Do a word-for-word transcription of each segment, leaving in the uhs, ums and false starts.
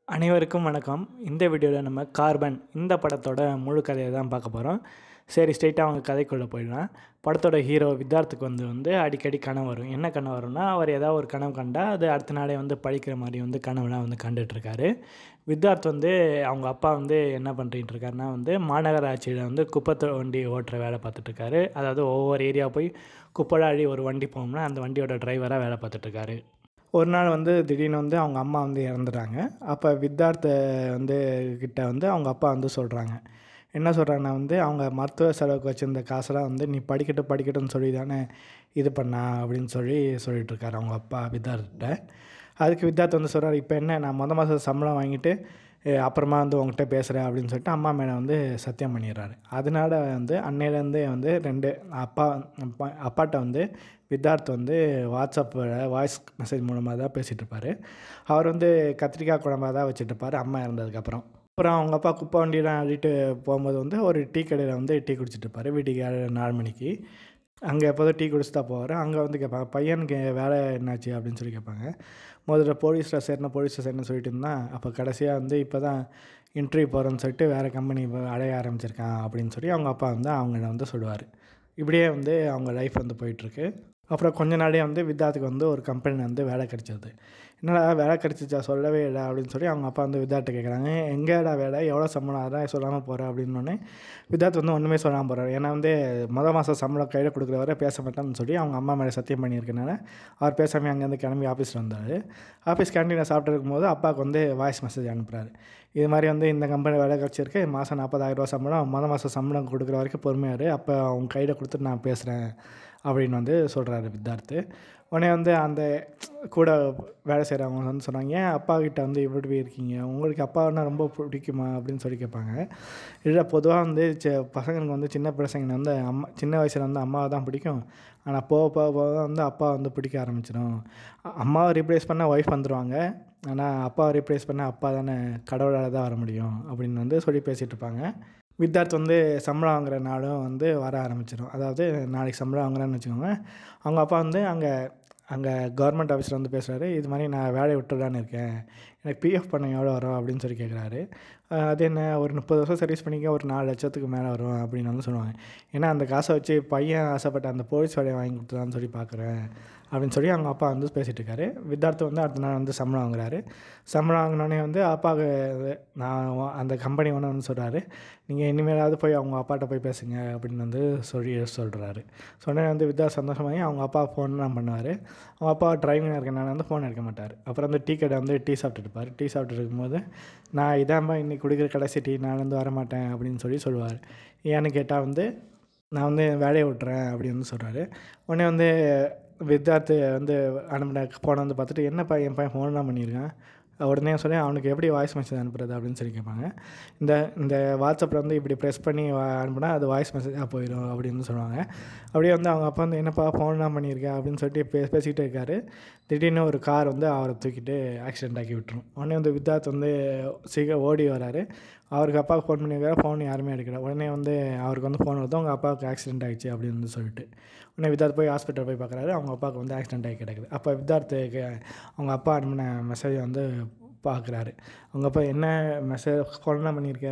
அனைவருக்கும் வணக்கம். இந்த வீடியோவில் நம்ம கார்பன் இந்த படத்தோட முழு கதையை தான் பார்க்க போகிறோம். சரி, ஸ்ட்ரெயிட்டாக அவங்க கதைக்குள்ளே போயிடலாம். படத்தோட ஹீரோ வித்தார்த்துக்கு வந்து வந்து அடிக்கடி கனவு வரும். என்ன கனவு வரும்னா, அவர் ஏதாவது ஒரு கனவு கண்டால் அது அடுத்த நாளே வந்து படிக்கிற மாதிரி வந்து கனவுலாம் வந்து கண்டுட்ருக்காரு. வித்தார்த் வந்து அவங்க அப்பா வந்து என்ன பண்ணிட்டு இருக்காருன்னா வந்து மாநகராட்சியில் வந்து குப்பை வண்டி ஓட்டுற வேலை பார்த்துட்ருக்காரு. அதாவது ஒவ்வொரு ஏரியா போய் குப்பை அழி ஒரு வண்டி போகும்னா அந்த வண்டியோட டிரைவராக வேலை பார்த்துட்ருக்காரு. ஒரு நாள் வந்து திடீர்னு வந்து அவங்க அம்மா வந்து இறந்துடுறாங்க. அப்போ வித்தார்த்தை வந்து கிட்ட வந்து அவங்க அப்பா வந்து சொல்கிறாங்க. என்ன சொல்கிறாங்கன்னா வந்து, அவங்க மருத்துவ செலவுக்கு வச்சுருந்த காசெல்லாம் வந்து நீ படிக்கட்டும் படிக்கட்டும்னு சொல்லி தானே இது பண்ணா அப்படின்னு சொல்லி சொல்லிகிட்ருக்காரு அவங்க அப்பா வித்தார்த்திட்ட. அதுக்கு வித்தார்த் வந்து சொல்கிறார், இப்போ என்ன நான் மொதல் மாதம் சம்பளம் வாங்கிட்டு அப்புறமா வந்து உங்கள்கிட்ட பேசுகிறேன் அப்படின்னு சொல்லிட்டு அம்மா மேலே வந்து சத்தியம் பண்ணிடுறாரு. அதனால வந்து அன்னையிலேருந்தே வந்து ரெண்டு அப்பா அப்பா அப்பாட்ட வந்து வித்தார்த் வந்து வாட்ஸ்அப்பில் வாய்ஸ் மெசேஜ் மூலமாக தான் பேசிகிட்டு இருப்பார். அவர் வந்து கத்திரிக்காய் குழம்பாக தான் வச்சுட்ருப்பார் அம்மா இறந்ததுக்கப்புறம். அப்புறம் அவங்க அப்பா குப்பை வண்டியெலாம் அள்ளிட்டு போகும்போது வந்து ஒரு டீ கடையில் வந்து டீ குடிச்சிட்ருப்பார் வீட்டுக்கு ஏழு நாலு மணிக்கு. அங்கே எப்போதும் டீ குடிச்சு தான் போவார். அங்கே வந்து கேட்பாங்க, பையனுக்கு வேலை என்னாச்சு அப்படின்னு சொல்லி கேட்பாங்க. முதல்ல போலீஸில் சேரணும் போலீஸில் சேரணும்னு சொல்லிட்டு இருந்தான். அப்போ கடைசியாக வந்து இப்போ தான் இன்டர்வியூ போகிறேன்னு சொல்லிட்டு வேறு கம்பெனி அடைய ஆரம்பிச்சிருக்கான் அப்படின்னு சொல்லி அவங்க அப்பா வந்து அவங்கள வந்து சொல்லுவார். இப்படியே வந்து அவங்க லைஃப் வந்து போயிட்டுருக்கு. அப்புறம் கொஞ்ச நாளே வந்து வித்தார்த்துக்கு வந்து ஒரு கம்பெனியில் வந்து வேலை கிடச்சிது. என்னடா வேலை கிடச்சிச்சா சொல்லவே இல்லை அப்படின்னு சொல்லி அவங்க அப்பா வந்து வித்தார்த்தை கேட்குறாங்க. எங்கேடா வேலை, எவ்வளோ சம்பளம், அதான் சொல்லாமல் போகிறேன் அப்படின்னோடனே வித்தார்த் வந்து ஒன்றுமே சொல்லாமல் போகிறார். ஏன்னா வந்து மொதல் மாதம் சம்பளம் கையில் கொடுக்குற வரை பேச மாட்டான்னு சொல்லி அவங்க அம்மா மேலே சத்தியம் பண்ணியிருக்கனால அவர் பேசாமல் அங்கேருந்து கிளம்பி ஆஃபீஸில் வந்தார். ஆஃபீஸ் கேண்டீனில் சாப்பிட்டு இருக்கும்போது அப்பாவுக்கு வந்து வாய்ஸ் மெசேஜ் அனுப்புகிறாரு. இது மாதிரி வந்து இந்த கம்பெனி வேலை கிடச்சிருக்கு, மாதம் நாற்பதாயிரரூவா சம்பளம், மொதல் மாதம் சம்பளம் கொடுக்குற வரைக்கும் பொறுமையாரு, அப்போ அவங்க கையில் கொடுத்துட்டு நான் பேசுகிறேன் அப்படின்னு வந்து சொல்கிறாரு வித்தார்த்து. உடனே வந்து அந்த கூட வேலை செய்கிறவங்க வந்து சொன்னாங்க, ஏன் அப்பா கிட்ட வந்து இப்படி இருக்கீங்க, உங்களுக்கு அப்பான்னா ரொம்ப பிடிக்குமா அப்படின்னு சொல்லி கேட்பாங்க. இல்லை, பொதுவாக வந்து ச பசங்களுக்கு வந்து சின்ன பசங்க வந்து அம்மா சின்ன வயசில் வந்து அம்மாவை தான் பிடிக்கும். ஆனால் போக போக போக வந்து அப்பா வந்து பிடிக்க ஆரம்பிச்சிடும். அம்மாவை ரீப்ளேஸ் பண்ணால் ஒய்ஃப் வந்துடுவாங்க, ஆனால் அப்பாவை ரீப்ளேஸ் பண்ணால் அப்பா தானே கடவுளால் தான் வர முடியும் அப்படின்னு வந்து சொல்லி பேசிகிட்டு இருப்பாங்க. வித்தார்த் வந்து சம்பளம் வாங்குகிற நாளும் வந்து வர ஆரம்பிச்சிடும். அதாவது நாளைக்கு சம்பளம் வாங்குறேன்னு வச்சுக்கோங்க. அவங்க அப்பா வந்து அங்கே அங்கே கவர்மெண்ட் ஆஃபீஸில் வந்து பேசுகிறாரு. இது மாதிரி நான் வேலையை விட்டுலான்னு இருக்கேன், எனக்கு பிஎஃப் பண்ண எவ்வளோ வரும் அப்படின்னு சொல்லி கேட்குறாரு. அது என்ன, ஒரு முப்பது வருஷம் சர்வீஸ் பண்ணிக்க ஒரு நாலு லட்சத்துக்கு மேலே வரும் அப்படின்னு வந்து சொல்லுவாங்க. ஏன்னா அந்த காசை வச்சு பையன் ஆசைப்பட்ட அந்த போலீஸ் வேலையை வாங்கி கொடுத்துலான்னு சொல்லி பார்க்குறேன் அப்படின்னு சொல்லி அவங்க அப்பா வந்து பேசிகிட்டு இருக்காரு. வித்தார்த்து வந்து அடுத்த நாள் வந்து சம்பளம் வாங்குறாரு. சம்பளம் வாங்கினோடனே வந்து அப்பாவுக்கு நான் அந்த கம்பெனி ஒன்று வந்து சொல்கிறாரு, நீங்கள் இனிமேலாவது போய் அவங்க அப்பாட்ட போய் பேசுங்க அப்படின்னு வந்து சொல்லி சொல்கிறாரு. சொன்னே வந்து வித்தார்த் சந்தோஷமாகி அவங்க அப்பா ஃபோன்லாம் பண்ணுவார். அவங்க அப்பா டிரைவிங்கில் இருக்கனால வந்து ஃபோன் எடுக்க மாட்டார். அப்புறம் வந்து டீ கடை வந்து டீ சாப்பிட்டுட்டு இருப்பார். டீ சாப்பிட்டு இருக்கும்போது, நான் இதாம்மா இன்னைக்கு குடிக்கிற கடைசி டீ, நான் வந்து வரமாட்டேன் அப்படின்னு சொல்லி சொல்லுவார். ஏன்னு கேட்டால் வந்து நான் வந்து வேலையை விட்டுறேன் அப்படின்னு வந்து சொல்கிறாரு. உடனே வந்து வித்தார்த்து வந்து அனுப்பின ஃபோனை வந்து பார்த்துட்டு, என்னப்பா என் பையன் ஃபோன்லாம் பண்ணியிருக்கான், உடனே சொல்லி அவனுக்கு எப்படி வாய்ஸ் மெசேஜ் அனுப்புறது அப்படின்னு சொல்லி கேட்பாங்க. இந்த இந்த வாட்ஸ்அப்பில் வந்து இப்படி ப்ரெஸ் பண்ணி அனுப்புனா அது வாய்ஸ் மெசேஜாக போயிடும் அப்படின்னு சொல்லுவாங்க. அப்படியே வந்து அவங்க அப்பா வந்து என்னப்பா ஃபோன்லாம் பண்ணியிருக்கேன் அப்படின்னு சொல்லிட்டு பே பேசிக்கிட்டே இருக்காரு. திடீர்னு ஒரு கார் வந்து அவரை தூக்கிட்டு ஆக்சிடென்ட் ஆக்கி விட்டுரும். உடனே வந்து வித்தார்த் வந்து சீக்கிரம் ஓடி வராரு. அவருக்கு அப்பாவுக்கு ஃபோன் பண்ணியிருக்காரு, ஃபோன் யாருமே எடுக்கல. உடனே வந்து அவருக்கு வந்து ஃபோன் வருது, அவங்க அப்பாவுக்கு ஆக்சிடென்ட் ஆகிடுச்சு அப்படின்னு வந்து சொல்லிட்டு. உடனே வித்தார்த் போய் ஹாஸ்பிட்டல் போய் பார்க்குறாரு. அவங்க அப்பாவுக்கு வந்து ஆக்சிடென்ட் ஆகி கிடக்குது. அப்போ வித்தார்த்துக்கு அவங்க அப்பா அனுப்பின மெசேஜை வந்து பார்க்குறாரு. அவங்க அப்பா, என்ன மெசேஜ் ஃபோன்லாம் பண்ணியிருக்க,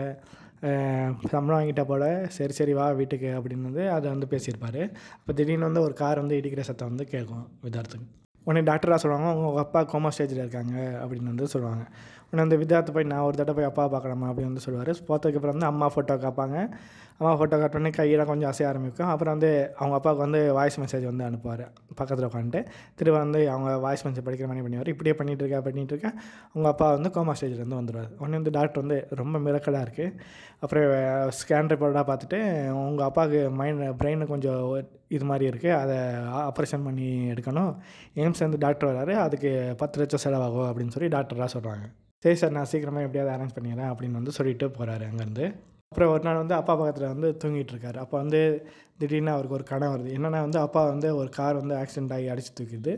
சம்பளம் வாங்கிட்டா போல், சரி சரி வா வீட்டுக்கு அப்படின்னு வந்து அதை வந்து பேசியிருப்பார். அப்போ திடீர்னு வந்து ஒரு கார் வந்து இடிக்கிற சத்தம் வந்து கேட்கும் வித்தார்த்துக்கு. உடனே டாக்டராக சொல்லுவாங்க, அவங்க அப்பா கோமா ஸ்டேஜில் இருக்காங்க அப்படின்னு வந்து சொல்லுவாங்க. உடனே அந்த வித்தார்த்து போய் நான் ஒரு தடவை போய் அப்பா பார்க்கலாமா அப்படின்னு வந்து சொல்லுவார். பார்த்ததுக்கப்புறம் வந்து அம்மா ஃபோட்டோ காப்பாங்க. அம்மா ஃபோட்டோ காட்டினோடனே கையெல்லாம் கொஞ்சம் அசைய ஆரம்பிக்கும். அப்புறம் வந்து அவங்க அப்பாவுக்கு வந்து வாய்ஸ் மெசேஜ் வந்து அனுப்புவார். பக்கத்தில் உட்காந்துட்டு திரும்ப வந்து அவங்க வாய்ஸ் மெசேஜ் படிக்கிற மாதிரி பண்ணுவார். இப்படியே பண்ணிகிட்டு இருக்கா பண்ணிகிட்டு இருக்கா அவங்க அப்பா வந்து கோமா ஸ்டேஜ்லேருந்து வந்துடுவார். உடனே வந்து டாக்டர் வந்து ரொம்ப மிரக்கலாக இருக்குது. அப்புறம் ஸ்கேன் ரிப்போர்ட்டாக பார்த்துட்டு, உங்கள் அப்பாவுக்கு மைண்ட் பிரெயினு கொஞ்சம் இது மாதிரி இருக்குது, அதை ஆப்ரேஷன் பண்ணி எடுக்கணும், எய்ம்ஸ் வந்து டாக்டர் வராரு, அதுக்கு பத்து லட்சம் செலவாகும் அப்படின்னு சொல்லி டாக்டராக சொல்கிறாங்க. சரி சார், நான் சீக்கிரமாக எப்படியாவது அரேஞ்ச் பண்ணிடுறேன் அப்படின்னு வந்து சொல்லிட்டு போகிறாரு அங்கேருந்து. அப்புறம் ஒரு நாள் வந்து அப்பா பக்கத்தில் வந்து தூங்கிட்டு இருக்காரு. அப்போ வந்து திடீர்னு அவருக்கு ஒரு கனவு வருது. என்னென்னா வந்து அப்பா வந்து ஒரு கார் வந்து ஆக்சிடென்ட் ஆகி அடித்து தூக்கிது.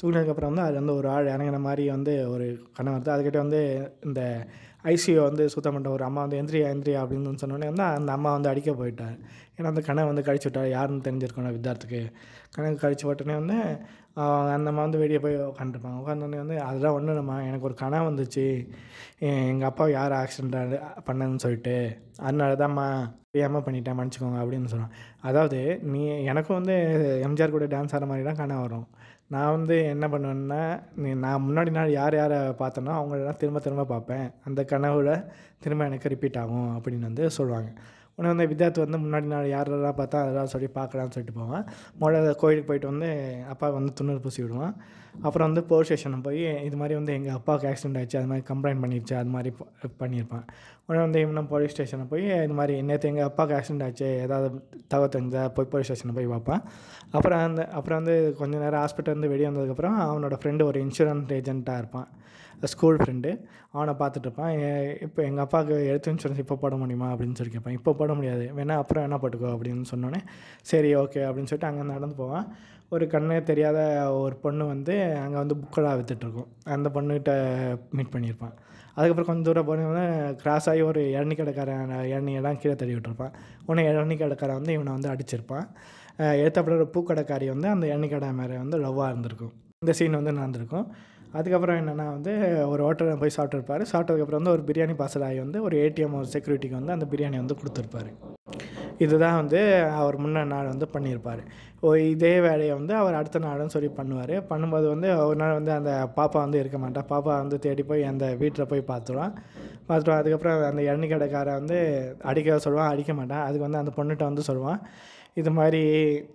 தூங்கினதுக்கப்புறம் வந்து அது வந்து ஒரு ஆள் இறங்குன மாதிரி வந்து ஒரு கனவு வருது. அதுக்கிட்ட வந்து இந்த ஐசியூ வந்து சுத்தம் பண்ணுற ஒரு அம்மா வந்து எந்திரியா எந்திரியா அப்படின்னு சொன்னோடனே வந்து அந்த அம்மா வந்து அடிக்க போயிட்டார். ஏன்னா அந்த கனவு வந்து கழிச்சு விட்டார், யாருன்னு தெரிஞ்சிருக்கணும் வித்தார்த்துக்கு. கனவு கழிச்சு போட்டோன்னே வந்து அந்த அம்மா வந்து வெளியே போய் உட்காந்துருப்பாங்க. உட்காந்தோடனே வந்து அதெல்லாம் ஒன்றும் இல்லைம்மா, எனக்கு ஒரு கனவு வந்துச்சு, எங்கள் அப்பாவை யார் ஆக்சிடென்ட் பண்ணதுன்னு சொல்லிட்டு, அதனால தான்ம்மா தெரியாமல் பண்ணிட்டேன், மன்னிச்சிக்கோங்க அப்படின்னு சொன்னான். அதாவது நீ எனக்கும் வந்து எம்ஜிஆர் கூட டான்ஸ் ஆடுற மாதிரி தான் கனவு வரும். நான் வந்து என்ன பண்ணுவேன்னா, நீ நான் முன்னாடி நாள் யார் யாரை பார்த்தேனோ அவங்களெல்லாம் திரும்ப திரும்ப பார்ப்பேன், அந்த கனவுல திரும்ப எனக்கு ரிப்பீட் ஆகும் அப்படின்னு வந்து சொல்லுவாங்க. உடனே வந்து வித்யார்த்தி வந்து முன்னாடி நாள் யாரெல்லாம் பார்த்தா அதெல்லாம் சொல்லி பார்க்கலான்னு சொல்லிட்டு போவான். முதல்ல கோயிலுக்கு போயிட்டு வந்து அப்பா வந்து துண்ணூறு பூசி விடுவான். அப்புறம் வந்து போலீஸ் ஸ்டேஷனுக்கு போய் இது மாதிரி வந்து எங்கள் அப்பாவுக்கு ஆக்சிடென்ட் ஆகிடுச்சு, அது மாதிரி கம்ப்ளைண்ட் பண்ணிடுச்சு, அது மாதிரி பண்ணியிருப்பான். உடனே வந்து இன்னும் போலீஸ் ஸ்டேஷனை போய் இது மாதிரி நேற்று எங்கள் அப்பாவுக்கு ஆக்சிடென்ட் ஆச்சு, ஏதாவது தகவல் தெரிஞ்சா போய் போலீஸ் ஸ்டேஷனை போய் பார்ப்பான். அப்புறம் அந்த அப்புறம் வந்து கொஞ்சம் நேரம் ஹாஸ்பிட்டல் வந்து வெளியே வந்ததுக்கப்புறம் அவனோட ஃப்ரெண்டு ஒரு இன்சூரன்ஸ் ஏஜென்ட்டாக இருப்பான், ஸ்கூல் ஃப்ரெண்டு. அவனை பார்த்துட்ருப்பான். இப்போ எங்கள் அப்பாவுக்கு ஹெல்த் இன்சூரன்ஸ் இப்போ போட முடியுமா அப்படின்னு சொல்லி கேட்பான். இப்போ போட முடியாது, வேணா அப்புறம் என்ன போட்டுக்கோ அப்படின்னு சொன்னோன்னே சரி ஓகே அப்படின்னு சொல்லிட்டு அங்கே நடந்து போவான். ஒரு கண்ணே தெரியாத ஒரு பொண்ணு வந்து அங்கே வந்து புக்கெல்லாம் விற்றுட்ருக்கும், அந்த பொண்ணுகிட்ட மீட் பண்ணியிருப்பான். அதுக்கப்புறம் கொஞ்சம் தூரம் போனவொடனே கிராஸ் ஆகி ஒரு இளநீ கடைக்காரன் இளநியெல்லாம் கீழே தள்ளி விட்டுருப்பான். உடனே இளநீ கடைக்காரன் வந்து இவனை வந்து அடிச்சிருப்பான். எடுத்தப்பட ஒரு பூக்கடைக்காரி வந்து அந்த இளநீ கடை மேலே வந்து லவ்வாக இருந்திருக்கும். இந்த சீன் வந்து நடந்திருக்கும். அதுக்கப்புறம் என்னென்னா வந்து ஒரு ஹோட்டலில் போய் சாப்பிட்ருப்பார். சாப்பிட்டதுக்கப்புறம் வந்து ஒரு பிரியாணி பார்சல் ஆகி வந்து ஒரு ஏடிஎம் ஒரு செக்யூரிட்டிக்கு வந்து அந்த பிரியாணி வந்து கொடுத்துருப்பாரு. இதுதான் வந்து அவர் முன்ன நாள் வந்து பண்ணியிருப்பார். ஓ இதே வேலையை வந்து அவர் அடுத்த நாள்னு சொல்லி பண்ணுவார். பண்ணும்போது வந்து ஒரு நாள் வந்து அந்த பாப்பா வந்து இருக்க மாட்டா. பாப்பா வந்து தேடி போய் அந்த வீட்டில் போய் பார்த்துருவான். பார்த்துருவான். அதுக்கப்புறம் அந்த இளநீ கடைக்காரன் வந்து அடிக்க சொல்லுவான், அடிக்க மாட்டான். அதுக்கு வந்து அந்த பொண்ணுகிட்ட வந்து சொல்லுவான், இது மாதிரி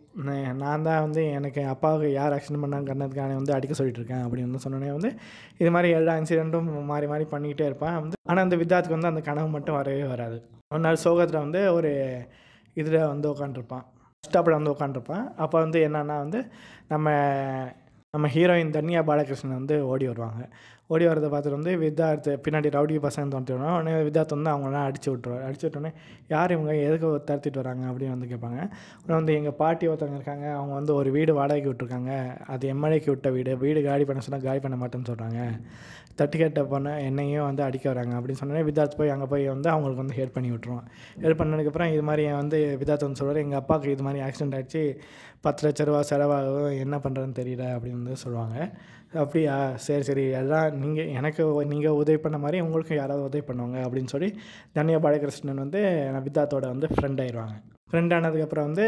நான் தான் வந்து எனக்கு அப்பாவுக்கு யார் ஆக்சிடென்ட் பண்ணாங்க கண்ணதுக்கான வந்து அடிக்க சொல்லிட்டு இருக்கேன் அப்படின்னு வந்து சொன்னோன்னே வந்து இது மாதிரி எல்லா இன்சிடெண்ட்டும் மாறி மாறி பண்ணிக்கிட்டே இருப்பான் வந்து. ஆனால் அந்த வித்தார்த்துக்கு வந்து அந்த கனவு மட்டும் வரவே வராது. ஒரு நாள் சோகத்தில் வந்து ஒரு இதில் வந்து உட்காண்ட்ருப்பான், ஸ்டாப்பில் வந்து உட்காண்ட்ருப்பான். அப்போ வந்து என்னன்னா வந்து நம்ம நம்ம ஹீரோயின் தன்யா பாலகிருஷ்ணன் வந்து ஓடி வருவாங்க. ஓடி வரதை பார்த்துட்டு வந்து வித்தார்த்து பின்னாடி ரவுடி பசங்க தோன்றிடுவோம். உடனே வித்தார்த்து வந்து அவங்களாம் அடிச்சு விட்ருவார். அடிச்சு விட்டோடனே யார் இவங்க எதுக்கு தடுத்திட்டு வராங்க அப்படின்னு வந்து கேட்பாங்க. உடனே வந்து எங்கள் பாட்டி ஒருத்தவங்க இருக்காங்க, அவங்க வந்து ஒரு வீடு வாடகைக்கு விட்ருக்காங்க, அது எம்எல்ஏக்கு விட்ட வீடு, வீடு காலி பண்ண சொன்னால் காலி பண்ண மாட்டேன்னு சொல்கிறாங்க, தட்டி கேட்ட பொண்ணு என்னையும் வந்து அடிக்க வராங்க அப்படின்னு சொன்னோன்னே வித்தார்த்து போய் அங்கே போய் வந்து அவங்களுக்கு வந்து ஹெல்ப் பண்ணி விட்ருவான். ஹெல்ப் பண்ணதுக்கப்புறம் இது மாதிரி வந்து வித்தார்த்து வந்து சொல்லுவார், எங்கள் அப்பாவுக்கு இது மாதிரி ஆக்சிடென்ட் ஆகிடுச்சு, பத்து லட்ச ரூபா செலவாகும், என்ன பண்ணுறதுன்னு தெரியல அப்படின்னு வந்து சொல்லுவாங்க. அப்படியா சரி சரி எல்லாம் நீங்கள் எனக்கு நீங்கள் உதவி பண்ண மாதிரி உங்களுக்கும் யாராவது உதவி பண்ணுவாங்க அப்படின்னு சொல்லி தன்யா பாலகிருஷ்ணன் வந்து வித்தார்த்தோட வந்து ஃப்ரெண்ட் ஆயிடுவாங்க. ஃப்ரெண்ட் ஆனதுக்கப்புறம் வந்து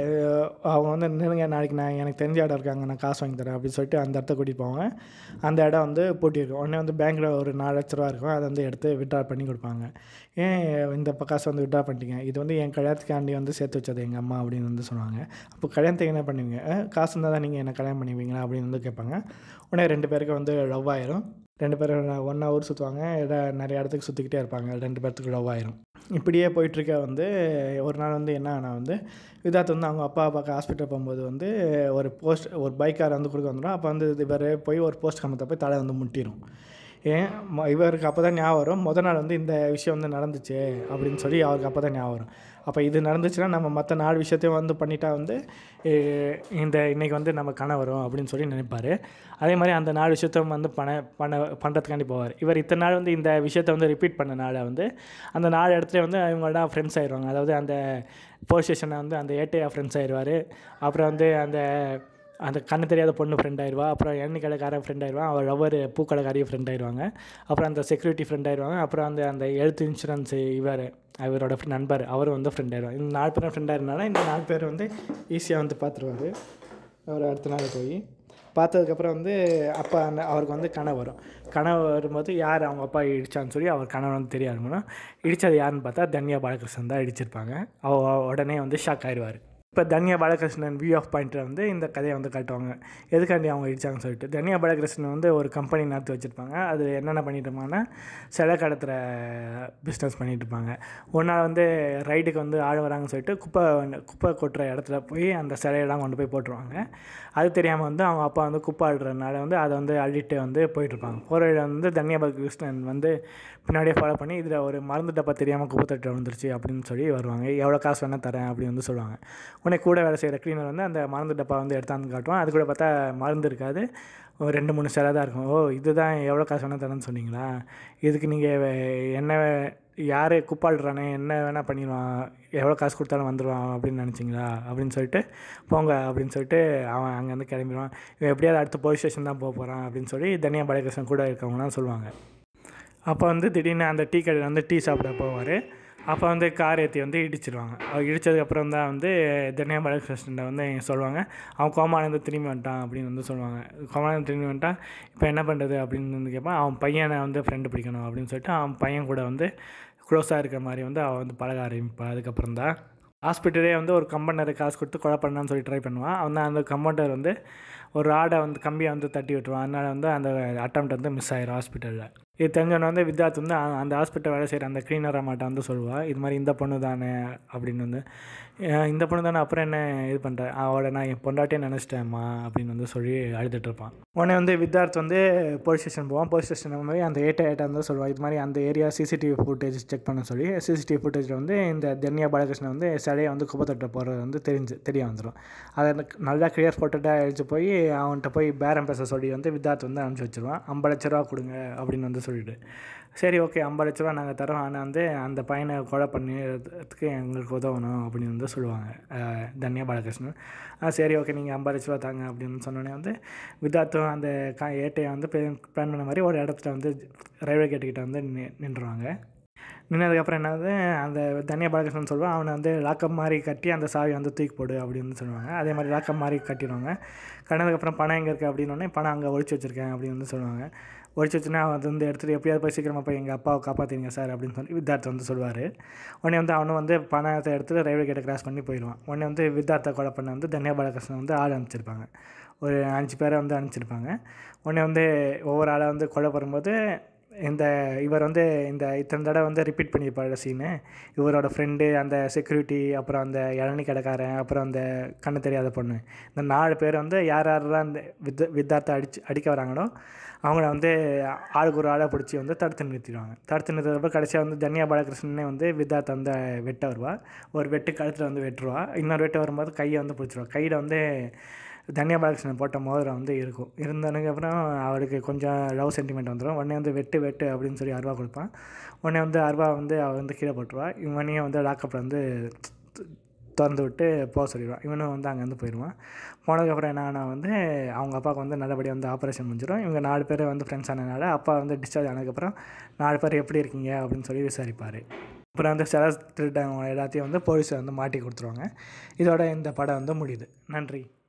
அவங்க வந்து நினைங்க நாளைக்கு நான் எனக்கு தெரிஞ்ச இடம் இருக்காங்க, நான் காசு வாங்கி தரேன் அப்படின்னு சொல்லிட்டு அந்த இடத்த கூட்டிகிட்டு போவாங்க. அந்த இடம் வந்து பூட்டியிருக்கும். உடனே வந்து பேங்க்கில் ஒரு நாலு லட்ச ரூபா இருக்கும், அதை வந்து எடுத்து விட்ரா பண்ணி கொடுப்பாங்க. ஏன் இந்த காசு வந்து விட்ரா பண்ணிட்டீங்க, இது வந்து என் கல்யாணத்துக்காண்டி வந்து சேர்த்து வச்சது எங்கள் அம்மா அப்படின்னு வந்து சொன்னாங்க. அப்போ கல்யாணத்துக்கு என்ன பண்ணுவீங்க, காசு இருந்தால் தான் நீங்கள் என்ன கல்யாணம் பண்ணுவீங்களா அப்படின்னு வந்து கேட்பாங்க. உடனே ரெண்டு பேருக்கு வந்து லவ் ஆயிரும். ரெண்டு பேரும் ஒன்றா ஊர் சுற்றுவாங்க, இட நிறைய இடத்துக்கு சுற்றிக்கிட்டே இருப்பாங்க. ரெண்டு பேர்த்துக்கு லவ் ஆயிரும். இப்படியே போயிட்டுருக்க வந்து ஒரு நாள் வந்து என்ன ஆனால் வந்து விதார்த்து வந்து அவங்க அப்பா பார்க்க ஹாஸ்பிட்டல் போகும்போது வந்து ஒரு போஸ்ட் ஒரு பைக்காரை வந்து கொடுக்க வந்துடும். அப்போ வந்து இவர் போய் ஒரு போஸ்ட் கம்பத்தை போய் தலை வந்து முட்டிடும். ஏன் இவருக்கு அப்போ தான் ஞாபகம் வரும், முத நாள் வந்து இந்த விஷயம் வந்து நடந்துச்சு அப்படின்னு சொல்லி அவருக்கு அப்போ தான் ஞாபகம் வரும். அப்போ இது நடந்துச்சுன்னா நம்ம மற்ற நாலு விஷயத்தையும் வந்து பண்ணிட்டா வந்து இந்த இன்றைக்கி வந்து நம்ம கனவு வரும் அப்படின்னு சொல்லி நினைப்பார். அதே மாதிரி அந்த நாலு விஷயத்தையும் வந்து பண்ண பண்ண பண்ணுறதுக்காண்டி போவார். இவர் இத்தனை நாள் வந்து இந்த விஷயத்தை வந்து ரிப்பீட் பண்ணனால வந்து அந்த நாலு இடத்துல வந்து இவங்களோட ஃப்ரெண்ட்ஸ் ஆயிடுவாங்க. அதாவது அந்த போலீஸ் ஸ்டேஷனை வந்து அந்த ஏட்டையா ஃப்ரெண்ட்ஸ் ஆயிடுவார். அப்புறம் வந்து அந்த அந்த கண்ணு தெரியாத பொண்ணு ஃப்ரெண்ட் ஆயிடுவா. அப்புறம் எண்ணெய் கடைக்காரன் ஃப்ரெண்ட் ஆயிடுவான். அவர் லவ்வர் பூக்கடைக்காரியும் ஃப்ரெண்ட் ஆயிடுவாங்க. அப்புறம் அந்த செக்யூரிட்டி ஃப்ரெண்ட் ஆயிடுவாங்க. அப்புறம் அந்த அந்த ஹெல்த் இன்சூரன்ஸ் இவர் அவரோட நண்பர் அவரும் வந்து ஃப்ரெண்ட் ஆயிடுவார். இந்த நாலு பேரும் ஃப்ரெண்ட் ஆயிருந்தால இந்த நாலு பேர் வந்து ஈஸியாக வந்து பார்த்துருவார். அவர் அடுத்த நாள் போய் பார்த்ததுக்கப்புறம் வந்து அப்போ அந்த அவருக்கு வந்து கனவு வரும். கனவு வரும்போது யார் அவங்க அப்பா இடித்தான்னு சொல்லி அவர் கனவு வந்து தெரியாதுன்னா இடித்தது யாருன்னு பார்த்தா தன்யா பாலகிருஷ்ணன் தான் இடிச்சிருப்பாங்க. அவ உடனே வந்து ஷாக் ஆயிடுவார். இப்போ தன்யா பாலகிருஷ்ணன் வியூ ஆஃப் பாயிண்ட்டில் வந்து இந்த கதையை வந்து காட்டுவாங்க, எதுக்காண்டி அவங்க இடித்தாங்கன்னு சொல்லிட்டு. தன்யா பாலகிருஷ்ணன் வந்து ஒரு கம்பெனி நடத்தி வச்சுருப்பாங்க. அது என்னென்ன பண்ணிட்டுருப்பாங்கன்னா சிலை கடத்துகிற பிஸ்னஸ் பண்ணிகிட்ருப்பாங்க. ஒரு நாள் வந்து ரைடுக்கு வந்து ஆள் வராங்கன்னு சொல்லிட்டு குப்பை குப்பை கொட்டுற இடத்துல போய் அந்த சிலையெல்லாம் கொண்டு போய் போட்டுருவாங்க. அது தெரியாமல் வந்து அவங்க அப்பா வந்து குப்பை ஆடுறதுனால வந்து அதை வந்து அள்ளிட்டு வந்து போயிட்டுருப்பாங்க. போகிற இடம் வந்து தன்யா பாலகிருஷ்ணன் வந்து பின்னாடியே ஃபாலோ பண்ணி இதில் ஒரு மருந்து டப்பா தெரியாமல் குப்பை தட்டு வந்துருச்சு அப்படின்னு சொல்லி வருவாங்க. எவ்வளோ காசு வேணால் தரேன் அப்படின்னு வந்து சொல்லுவாங்க. உடனே கூட வேலை செய்கிற க்ளீனர் வந்து அந்த மருந்து டப்பா வந்து எடுத்தாந்து காட்டுவான். அது கூட பார்த்தா மருந்து இருக்காது, ஒரு ரெண்டு மூணு சிலை தான் இருக்கும். ஓ இதுதான் எவ்வளோ காசு வேணால் தரேன்னு சொன்னீங்களா, இதுக்கு நீங்கள் என்ன யார் குப்பாடுறானே என்ன வேணால் பண்ணிடுவான், எவ்வளோ காசு கொடுத்தாலும் வந்துடுவான் அப்படின்னு நினச்சிங்களா அப்படின்னு சொல்லிட்டு போங்க அப்படின்னு சொல்லிட்டு அவன் அங்கேருந்து கிளம்பிடுவான். இவன் எப்படியாவது அடுத்த போலீஸ் ஸ்டேஷன் தான் போக போகிறான் அப்படின்னு சொல்லி தனியா பாலகிருஷ்ணன் கூட இருக்கவங்களாம் சொல்லுவாங்க. அப்போ வந்து திடீர்னு அந்த டீ கடையில் வந்து டீ சாப்பிட போவார். அப்போ வந்து கார் ஏற்றி வந்து இடிச்சிடுவாங்க. இடித்ததுக்கப்புறம் தான் வந்து தனியா பாலகிருஷ்ணன் வந்து சொல்லுவாங்க, அவன் கோமானந்து திரும்பி வந்துட்டான் அப்படின்னு வந்து சொல்லுவாங்க. கோமானந்து திரும்பி வந்துட்டான், இப்போ என்ன பண்ணுறது அப்படின்னு வந்து கேட்பான். அவன் பையனை வந்து ஃப்ரெண்டு பிடிக்கணும் அப்படின்னு சொல்லிட்டு அவன் பையன் கூட வந்து க்ளோஸாக இருக்கிற மாதிரி வந்து அவன் வந்து பழக ஆரம்பிப்பான். அதுக்கப்புறம் தான் ஹாஸ்பிட்டலே வந்து ஒரு கம்பவுண்டரை காசு கொடுத்து கொலை பண்ணான்னு சொல்லி ட்ரை பண்ணுவான். அவன் தான் அந்த கம்பவுண்டர் வந்து ஒரு ராடை வந்து கம்பியை வந்து தட்டி விட்டுருவான். அதனால் வந்து அந்த அட்டம்ப்ட் வந்து மிஸ் ஆயிரும் ஹாஸ்பிட்டலில். இது தெரிஞ்சவன வந்து வித்யார்த் வந்து அந்த ஹாஸ்பிட்டல் வேலை செய்கிற அந்த க்ளீனரை மாட்ட வந்து சொல்லுவாள், இது மாதிரி இந்த பொண்ணு தானே அப்படின்னு வந்து. இந்த பொண்ணு தானே அப்புறம் என்ன இது பண்ணுறேன், அவளை நான் என் பொண்டாட்டியே நினச்சிட்டேம்மா அப்படின்னு வந்து சொல்லி அழுதுட்டுருப்பான். உடனே வந்து வித்யார்த் வந்து போலீஸ் ஸ்டேஷன் போவான். போலீஸ் ஸ்டேஷன் மாதிரி அந்த ஏட்டை ஏட்டை வந்து சொல்லுவாள், இது மாதிரி அந்த ஏரியா சிசிடிவி ஃபுட்டேஜ் செக் பண்ண சொல்லி. சிசிடிவி ஃபுட்டேஜில் வந்து இந்த தன்யா பாலகிருஷ்ணன் வந்து சிலையை வந்து குப்பத்தட்ட போகிறது வந்து தெரிஞ்சு தெரிய வந்துடும். அதை நல்லா கிளியர் ஃபோட்டோட்டாக அழிச்சு போய் அவன்கிட்ட போய் பேரம் பேச சொல்லி வந்து வித்யார்த் வந்து அனுப்பிச்சி வச்சுருவான். ஐம்பது லட்ச ரூபா கொடுங்க அப்படின்னு வந்து சொல்லிட்டு. சரி ஓகே ஐம்பது லட்ச ரூபா நாங்கள் தரோம், ஆனால் வந்து அந்த பையனை கொலை பண்ணிடுறதுக்கு எங்களுக்கு உதவணும் அப்படின்னு வந்து சொல்லுவாங்க தன்யா பாலகிருஷ்ணன். ஆ சரி ஓகே நீங்கள் ஐம்பது லட்ச ரூபா தாங்க அப்படின்னு சொன்னோடனே வந்து வித்யார்த்தும் அந்த கா ஏட்டையை வந்து பிளான் பண்ண மாதிரி ஒரு இடத்துல வந்து ரயில்வே கேட்டுக்கிட்ட வந்து நி நின்றுவாங்க. நின்னதுக்கப்புறம் என்னது அந்த தன்யா பாலகிருஷ்ணன் சொல்லுவான், அவனை வந்து லாக்கப் மாதிரி கட்டி அந்த சாவி வந்து தூக்கி போடு அப்படின்னு சொல்லுவாங்க. அதே மாதிரி லாக்கப் மாதிரி கட்டிடுவாங்க. கட்டினதுக்கப்புறம் பணம் எங்கே இருக்குது அப்படின்னோடனே பணம் அங்கே ஒழிச்சு வச்சுருக்கேன் அப்படின்னு வந்து சொல்லுவாங்க. ஒழிச்சு வச்சுன்னா அவன் வந்து எடுத்துகிட்டு எப்படியாவது போய் சீக்கிரமாக போய் எங்கள் அப்பாவை காப்பாற்றிங்க சார் அப்படின்னு சொல்லி வித்யார்த் வந்து சொல்லுவார். உடனே வந்து அவனும் வந்து பணத்தை எடுத்துகிட்டு ரயில்வே கேட்டை கிராஸ் பண்ணி போயிடுவான். உடனே வந்து வித்யார்த்தை கொலை பண்ண வந்து தன்யா பாலகிருஷ்ணன் வந்து ஆள் அனுப்பிச்சிருப்பாங்க. ஒரு அஞ்சு பேரை வந்து அனுப்பிச்சிருப்பாங்க. உடனே வந்து ஒவ்வொரு ஆளை வந்து கொலை பண்ணும்போது இந்த இவர் வந்து இந்த இத்தனை தடவை வந்து ரிப்பீட் பண்ணியிருப்பார் சீனு. இவரோட ஃப்ரெண்டு, அந்த செக்யூரிட்டி, அப்புறம் அந்த இளநீ கடைக்காரன், அப்புறம் அந்த கண்ணு தெரியாத பொண்ணு, இந்த நாலு பேர் வந்து யார் யாரெல்லாம் இந்த வித் வித்தார்த்தை அடிச்சு அடிக்க வராங்களோ அவங்கள வந்து ஆளுக்கு ஒரு ஆளை பிடிச்சி வந்து தடுத்து நிறுத்திடுவாங்க. தடுத்து நிறுத்துறப்ப கடைசியாக வந்து தன்யா பாலகிருஷ்ணனே வந்து வித்தார்த்தை வந்து வெட்ட வருவா. ஒரு வெட்டு கழுத்தில் வந்து வெட்டுருவா. இன்னொரு வெட்டு வரும்போது கையை வந்து பிடிச்சிருவா. கையில் வந்து தன்யா பாலகிருஷ்ணன் போட்ட மோதிரம் வந்து இருக்கும். இருந்ததுக்கப்புறம் அவருக்கு கொஞ்சம் லவ் சென்டிமெண்ட் வந்துடும். உடனே வந்து வெட்டு வெட்டு அப்படின்னு சொல்லி அருவா கொடுப்பான். உடனே வந்து அருவா வந்து அவள் வந்து கீழே போட்டுருவா. இவனையும் வந்து லாக்கப்பில் வந்து திறந்து விட்டு போக சொல்லிடுவான். இவனும் வந்து அங்கேருந்து போயிடுவான். போனதுக்கப்புறம் என்னன்னா வந்து அவங்க அப்பாவுக்கு வந்து நல்லபடியாக வந்து ஆப்ரேஷன் முடிஞ்சிடும். இவங்க நாலு பேர் வந்து ஃப்ரெண்ட்ஸ் ஆனதுனால அப்பா வந்து டிஸ்சார்ஜ் ஆனதுக்கப்புறம் நாலு பேர் எப்படி இருக்கீங்க அப்படின்னு சொல்லி விசாரிப்பார். அப்புறம் வந்து சில திருட்டவங்க எல்லாத்தையும் வந்து போலீஸை வந்து மாட்டி கொடுத்துருவாங்க. இதோட இந்த படம் வந்து முடியுது. நன்றி.